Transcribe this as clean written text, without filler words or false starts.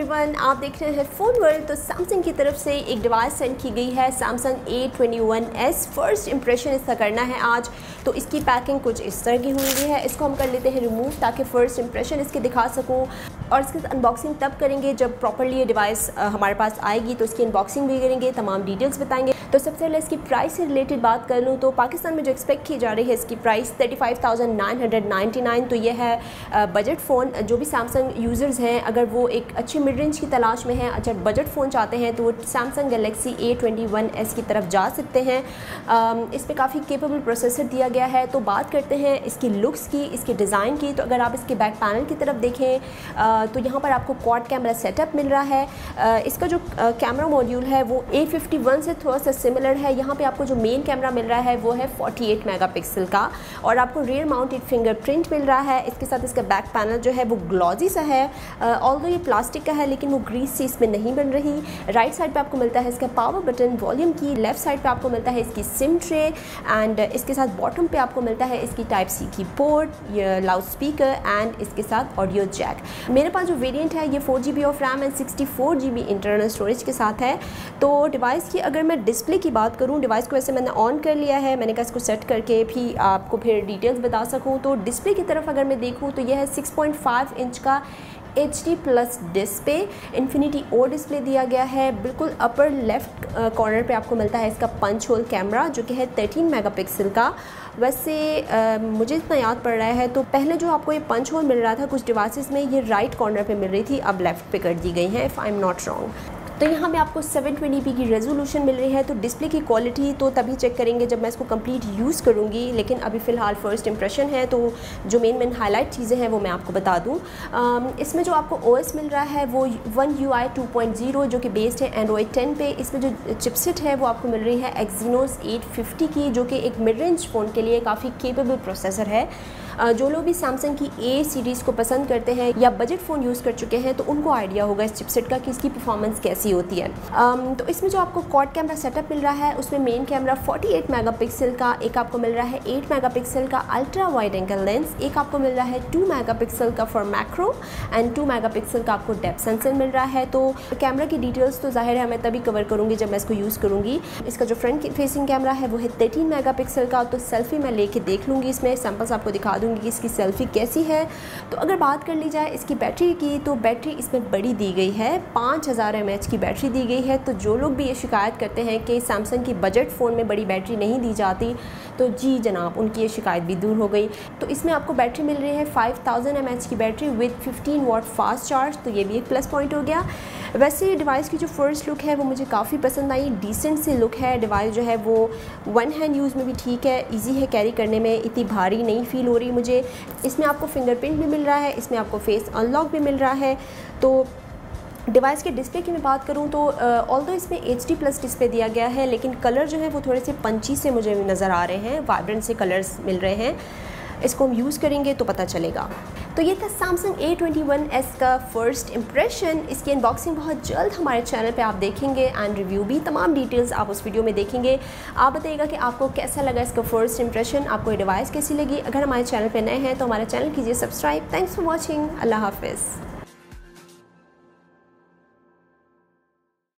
Everyone, आप देख रहे हैं फ़ोन वर्ल्ड। तो सैमसंग की तरफ से एक डिवाइस सेंड की गई है, सैमसंग A21s। फर्स्ट इंप्रेशन इसका करना है आज। तो इसकी पैकिंग कुछ इस तरह की हुई है। इसको हम कर लेते हैं रिमूव ताकि फ़र्स्ट इंप्रेशन इसके दिखा सकूँ, और इसकी अनबॉक्सिंग तब करेंगे जब प्रॉपरली ये डिवाइस हमारे पास आएगी। तो इसकी अनबॉक्सिंग भी करेंगे, तमाम डिटेल्स बताएंगे। तो सबसे पहले इसकी प्राइस से रिलेटेड बात कर लूँ तो पाकिस्तान में जो एक्सपेक्ट की जा रही है इसकी प्राइस 35,999। तो ये है बजट फ़ोन। जो भी सैमसंग यूज़र्स हैं, अगर वो एक अच्छे मिड रेंज की तलाश में हैं, अच्छा बजट फ़ोन चाहते हैं, तो वो सैमसंग गैलेक्सी A21s की तरफ जा सकते हैं। इस पर काफ़ी केपेबल प्रोसेसर दिया गया है। तो बात करते हैं इसकी लुक्स की, इसके डिज़ाइन की। तो अगर आप इसके बैक पैनल की तरफ देखें तो यहाँ पर आपको क्वाड कैमरा सेटअप मिल रहा है। इसका जो कैमरा मॉड्यूल है वो A51 से थोड़ा सा सिमिलर है। यहाँ पे आपको जो मेन कैमरा मिल रहा है वो है 48 मेगापिक्सल का, और आपको रियर माउंटेड फिंगरप्रिंट मिल रहा है। इसके साथ इसका बैक पैनल जो है वो ग्लॉजी सा है, ऑल्दो ये प्लास्टिक का है लेकिन वो ग्रीस से इसमें नहीं बन रही। राइट साइड पे आपको मिलता है इसका power button, volume key. Left side पे आपको मिलता है इसकी सिम ट्रे, एंड इसके साथ बॉटम पे आपको मिलता है इसकी टाइप सी की पोर्ट, लाउड स्पीकर, एंड इसके साथ ऑडियो जैक। मेरे पास जो वेरिएंट है ये 4GB of RAM and 64GB internal storage के साथ है। तो डिवाइस की अगर मैं डिस्प्ले की बात करूँ, डिवाइस को वैसे मैंने ऑन कर लिया है, मैंने कहा इसको सेट करके भी आपको फिर डिटेल्स बता सकूँ। तो डिस्प्ले की तरफ अगर मैं देखूँ तो यह है 6.5 इंच का HD plus display, infinity O display दिया गया है। बिल्कुल अपर लेफ्ट कॉर्नर पे आपको मिलता है इसका पंच होल कैमरा जो कि है 13 मेगापिक्सल का। वैसे मुझे इतना याद पड़ रहा है तो पहले जो आपको ये पंच होल मिल रहा था कुछ डिवाइसेस में, ये राइट कॉर्नर पे मिल रही थी, अब लेफ़्ट पे कर दी गई है, if I am not wrong. तो यहाँ पे आपको 720p की रेजोल्यूशन मिल रही है। तो डिस्प्ले की क्वालिटी तो तभी चेक करेंगे जब मैं इसको कंप्लीट यूज़ करूँगी, लेकिन अभी फ़िलहाल फ़र्स्ट इंप्रेशन है। तो जो मेन हाईलाइट चीज़ें हैं वो मैं आपको बता दूँ। इसमें जो आपको OS मिल रहा है वो One UI 2.0 जो कि बेस्ड है Android 10 पे। इसमें जो चिपसेट है वो आपको मिल रही है Exynos 850 की, जो कि एक मिड रेंज फ़ोन के लिए काफ़ी केपेबल प्रोसेसर है। जो लोग भी सैमसंग की A सीरीज़ को पसंद करते हैं या बजट फ़ोन यूज़ कर चुके हैं तो उनको आइडिया होगा इस चिपसेट का कि इसकी परफॉर्मेंस कैसी होती है। तो इसमें जो आपको क्वाड कैमरा सेटअप मिल रहा है उसमें मेन कैमरा 48 मेगापिक्सल का, एक आपको मिल रहा है 8 मेगापिक्सल का अल्ट्रा वाइड एंगल लेंस, एक आपको मिल रहा है 2 मेगापिक्सल का फॉर मैक्रो, एंड 2 मेगापिक्सल का आपको डेप्थ सेंसर मिल रहा है। तो कैमरा की डिटेल्स तो जाहिर है मैं तभी कवर करूँगी जब मैं इसको यूज़ करूँगी। इसका जो फ्रंट फेसिंग कैमरा है वो है 13 मेगापिक्सल का। तो सेल्फी मैं लेके देख लूँगी, इसमें सैम्पल्स आपको दिखा दूँगी कि इसकी सेल्फी कैसी है। तो अगर बात कर ली जाए इसकी बैटरी की, तो बैटरी इसमें बड़ी दी गई है, 5000 mAh की बैटरी दी गई है। तो जो लोग भी ये शिकायत करते हैं कि सैमसंग की बजट फ़ोन में बड़ी बैटरी नहीं दी जाती, तो जी जनाब, उनकी ये शिकायत भी दूर हो गई। तो इसमें आपको बैटरी मिल रही है 5000 mAh की battery with 15 watt fast charge. तो ये भी एक प्लस पॉइंट हो गया। वैसे डिवाइस की जो फर्स्ट लुक है वो मुझे काफ़ी पसंद आई, डिसेंट सी लुक है। डिवाइस जो है वो वन हैंड यूज़ में भी ठीक है, इजी है कैरी करने में, इतनी भारी नहीं फील हो रही मुझे। इसमें आपको फिंगरप्रिंट भी मिल रहा है, इसमें आपको फेस अनलॉक भी मिल रहा है। तो डिवाइस के डिस्प्ले की मैं बात करूं तो ऑल्दो इसमें HD प्लस डिस्प्ले दिया गया है, लेकिन कलर जो है वो थोड़े से पंची से मुझे नज़र आ रहे हैं, वाइब्रेंट से कलर्स मिल रहे हैं। इसको हम यूज़ करेंगे तो पता चलेगा। तो ये था सैमसंग A21s का फर्स्ट इंप्रेशन। इसकी अनबॉक्सिंग बहुत जल्द हमारे चैनल पे आप देखेंगे, एंड रिव्यू भी, तमाम डिटेल्स आप उस वीडियो में देखेंगे। आप बताइएगा कि आपको कैसा लगा इसका फर्स्ट इंप्रेशन, आपको ये डिवाइस कैसी लगी। अगर हमारे चैनल पे नए हैं तो हमारे चैनल कीजिए सब्सक्राइब। Thanks for watching. अल्लाह हाफिज़।